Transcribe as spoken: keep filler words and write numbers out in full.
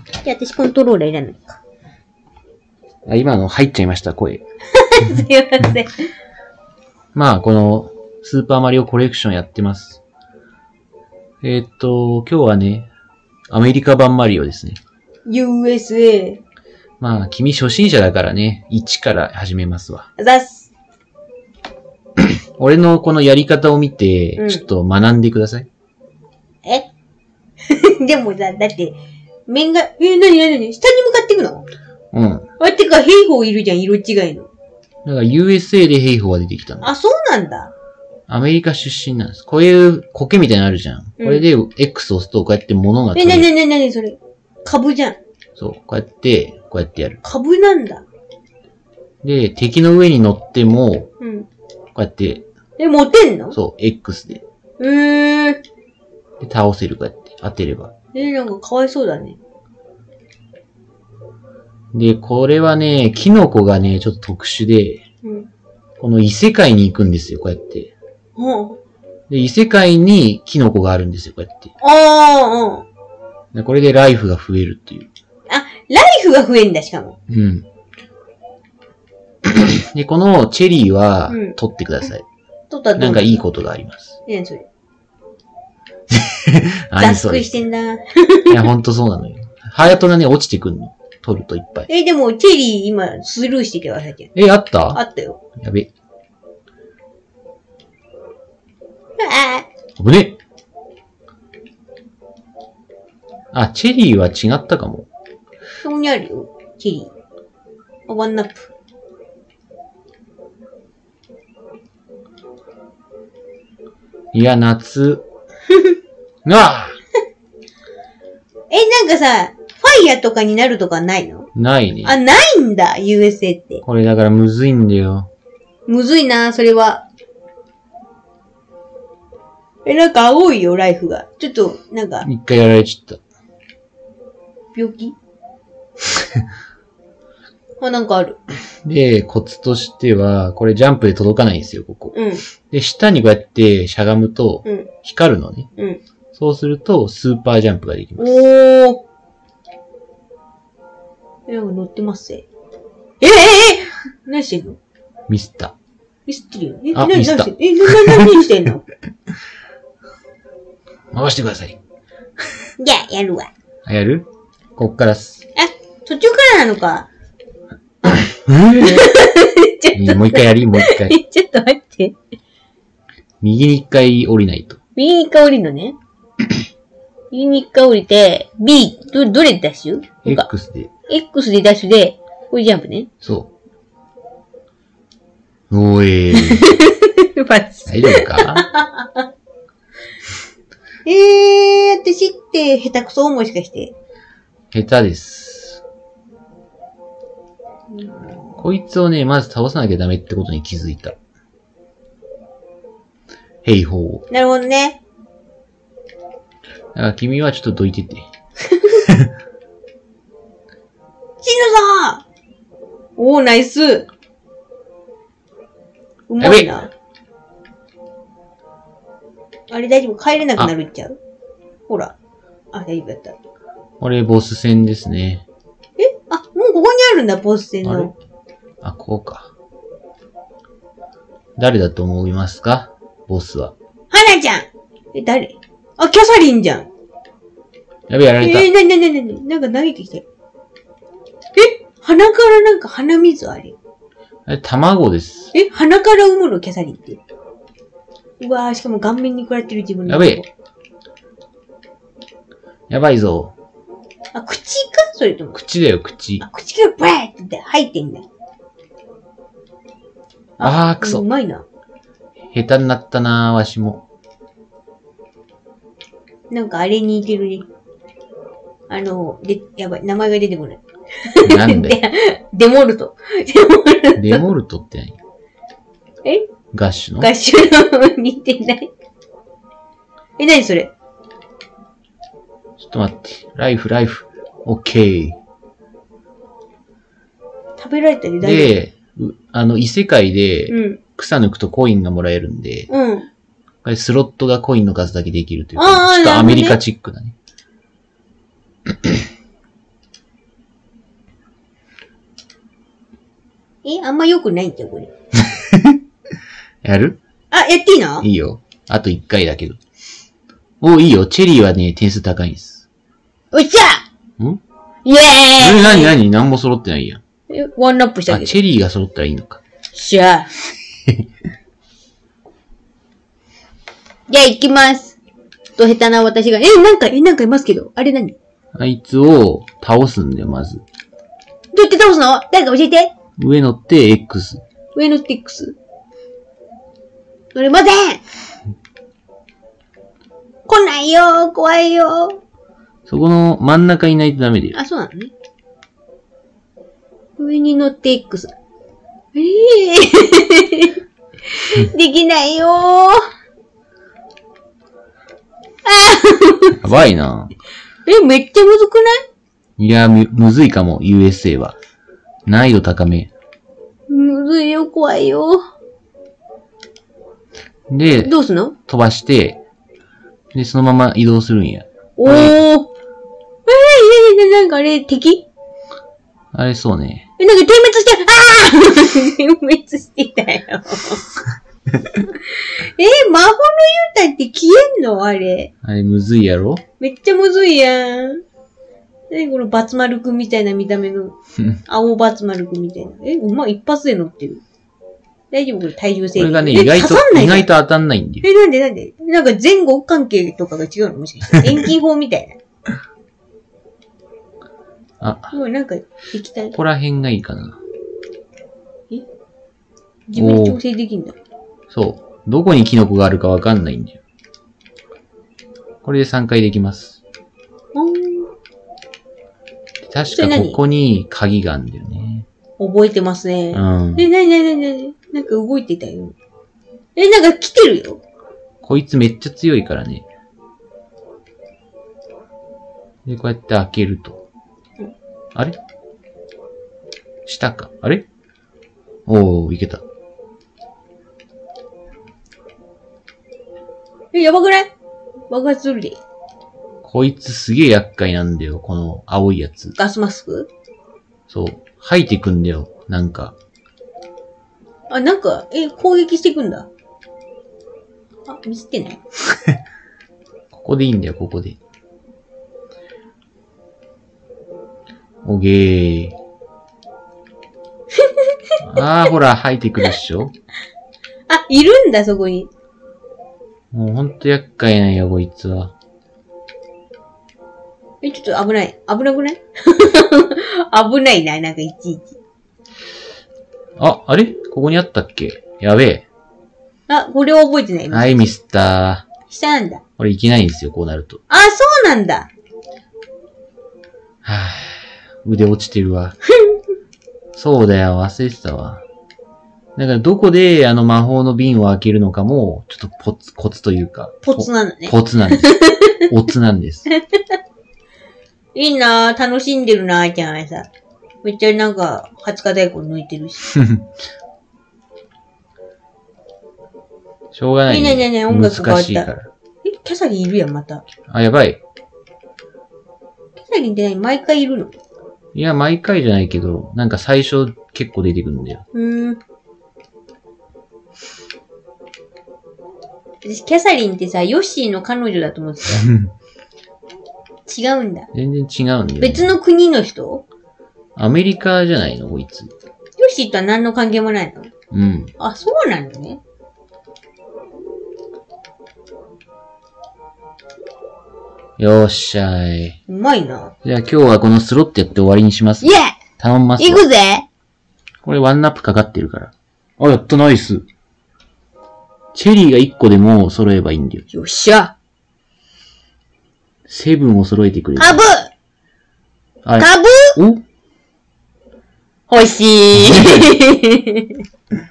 じゃあ私コントローラーいらないか。 あ、今の入っちゃいました、声。 すいません。 まあ、この、スーパーマリオコレクションやってます。えー、っと、今日はね、アメリカ版マリオですね。 ユーエスエー。 まあ、君初心者だからね、いちから始めますわ。 あざっす。 俺のこのやり方を見て、 うんちょっと学んでください。 えでもさ、だって、面が、え、なになになに下に向かっていくの？ うん。 あ、てか、兵法いるじゃん、色違いの。 だから ユーエスエー で兵法が出てきたの。 あ、そうなんだ。 アメリカ出身なんです。こういう苔みたいなのあるじゃん。 うんこれで X を押すとこうやって物がえ、 取れる。 なになになにそれ。株じゃん。 そう。こうやって、こうやってやる。 株なんだ。 で、敵の上に乗っても、 うん。 こうやって、 え、持てんの？ そう、X で。 へー。 で倒せる、こうやって。当てれば。 え、なんかかわいそうだね。 で、これはね、キノコがね、ちょっと特殊で、 うん。 この異世界に行くんですよ、こうやって。 ほう。 で、異世界にキノコがあるんですよ、こうやって。 あー、うん。 でこれでライフが増えるっていう。 あ、ライフが増えんだ、しかも。 うん。で、このチェリーはうん、 取ってください。 取ったらどうなんかいいことがあります。 え、なにそれ。 あざっりそうです。いくりしてんな。 や、ほんとそうなのよ。ハヤトがね、落ちてくんの。取るといっぱい。 え、でも、チェリー今、スルーしてけばさっき。 え、あったあったよ。 やべ。 あ危ね。あ、チェリーは違ったかも。 ー、そこにあるよ。チェリー。あ、ワンナップ。 いや、夏。うわえ、なんかさ、ファイヤーとかになるとかないの？ ないね。 あ、ないんだ、ユーエスエー って。 これだからむずいんだよ。 むずいな、それは。え、なんか青いよ、ライフが。ちょっと、なんか、 一回やられちゃった。 病気あ、なんかある。 で、コツとしては、これジャンプで届かないんですよ、ここ。 うん、 で、下にこうやってしゃがむと、 うん、 光るのね。 うん。 そうすると、スーパージャンプができます。 おー。え、なんか乗ってますぜ。え、え、え、何してんの？ ミスった。 ミスってるよ。え、 あ何、 ミスった何してんの？え、な、な、何してんの？ 回してください。 じゃあ、やるわ。 あ、やる？こっからっす。 あ、途中からなのか。 えぇ、 ちょっと、 もう一回やりもう一回。 ちょっと待って。 右に一回降りないと。 右に一回降りるのね。右に一回降りて、B、ど、どれでダッシュ？なんか X で。 X でダッシュで、これジャンプね。 そう。おーえー。 マジ大丈夫か？ えー、私って下手くそもしかして。 下手です。こいつをね、まず倒さなきゃダメってことに気づいた。兵法を。 なるほどね。 だから君はちょっとどいてて。 死ぬぞー。おー、ナイス。うまいな。あれ大丈夫？帰れなくなるっちゃう？ほら。あ、大丈夫だった。 これボス戦ですね。 え？あ、もうここにあるんだ、ボス戦あれの。 あ、こうか。誰だと思いますか？ボスは。 はなちゃん。え、誰？あ、キャサリンじゃん。 やべ、やられた。 えー、なになになになになんか投げてきて。え？鼻からなんか鼻水あれ。 あれ、卵です。 え？鼻から産むのキャサリンって。うわー、しかも顔面に食らってる自分の。 やべえ。やばいぞ。 あ、口か？それとも。 口だよ、口あ、。口からブラーって入ってんだ。 あー、くそ。 うまいな。 下手になったなー、わしも。 なんかあれに似てるね。あの、で、やばい、名前が出てこない。 なんででデモルト。デモルト。 デモルトって何？ え？ ガッシュのガッシュの似てない。え、なにそれ？ ちょっと待って。ライフ、ライフ。オッケー。 食べられたり大丈で、うあの、異世界で夫？うん。 草抜くとコインがもらえるんで、 うん。 これスロットがコインの数だけできるというあか、 ーちょっとアメリカなるほどねチックだね。 え、あんま良くないんじゃん、これ。 やる？ あ、やっていいの？ いいよ。あといっかいだけど。お、いいよ。チェリーはね、点数高いんです。 おっしゃん？ イェーイえ、なになに何も揃ってないやん。 え、ワンナップしたあ、 けど。 チェリーが揃ったらいいのか。 しゃあ。じゃあ行きます。と下手な私が。え、なんか、え、なんかいますけど。あれ何？どあいつを倒すんだよ、まず。 うやって倒すの？誰か教えて。 上乗って X。 上のって X。乗れません。来ないよー、怖いよー。 そこの真ん中いないとダメだよ。 あ、そうなのね。上に乗って X。ええー、できないよー。 やばいな。 え、めっちゃむずくない？ いや、む、むずいかも、ユーエスエー は。難易度高め。 むずいよ、怖いよ。 で、 どうすんの？ 飛ばして、で、そのまま移動するんや。 おー。えー、えー、なんかあれ、敵？ あれ、そうね。 え、なんか点滅して、あー点滅してたよ。え、魔法の幽体って消えんの？あれ。 あれ、むずいやろ？ めっちゃむずいやん。何このバツ丸くんみたいな見た目の。青バツ丸くんみたいな。え、うまい、一発で乗ってる。大丈夫これ体重制限。 これがね、意外と、意外と当たんないんだよ。 え、なんでなんでなんか前後関係とかが違うの？もしかして。遠近法みたいな。 あ、 もうなんか、液体。 ここら辺がいいかな。 え自分で調整できんだ。 そう。どこにキノコがあるかわかんないんだよ。これでさんかいできます。確かここに鍵があるんだよね。 覚えてますね。 うん。 え、なになになになになんか動いてたよ。え、なんか来てるよ。 こいつめっちゃ強いからね。で、こうやって開けると。あれ？下か。あれ？おー、いけた。 え、やばくない爆発するで。 こいつすげえ厄介なんだよ、この青いやつ。 ガスマスク？ そう。吐いてくんだよ、なんか。 あ、なんか、え、攻撃してくんだ。あ、ミスってないここでいいんだよ、ここで。おげー。あー、ほら、吐いてくるっしょ。 あ、いるんだ、そこに。 もうほんと厄介なんや、こいつは。 え、ちょっと危ない。危なくない危ないな、なんかいちいち。 あ、あれここにあったっけ？やべえ。 あ、これを覚えてない。 はい、ミスったー。 下なんだ。 これいけないんですよ、こうなると。 あ、そうなんだ。 はぁ、腕落ちてるわ。そうだよ、忘れてたわ。だからどこであの魔法の瓶を開けるのかも、ちょっとポツ、コツというか。 ポツなんだね。 ポツなんです。オツなんです。 いいなぁ、楽しんでるなぁ、ちゃんさ。めっちゃなんか、はつか太鼓抜いてるし。 しょうがない、 ね。ねえねえねえ、音楽変わった。 難しいから。 え、キャサリンいるやん、また。 あ、やばい。 キャサリンって何？毎回いるの？ いや、毎回じゃないけど、なんか最初結構出てくるんだよ。 うーん。私、キャサリンってさ、ヨッシーの彼女だと思ってた。違うんだ。 全然違うんだよ、ね。 別の国の人？ アメリカじゃないのこいつ。 ヨッシーとは何の関係もないの？ うん。 あ、そうなのね。 よっしゃい。 うまいな。 じゃあ今日はこのスロットやって終わりにします。 イェー頼みますわ。 行くぜ。 これワンナップかかってるから。あ、やったナイス。チェリーがいっこでも揃えばいいんだよ。 よっしゃ。 セブンを揃えてくれる。 株はい。 株お欲しい。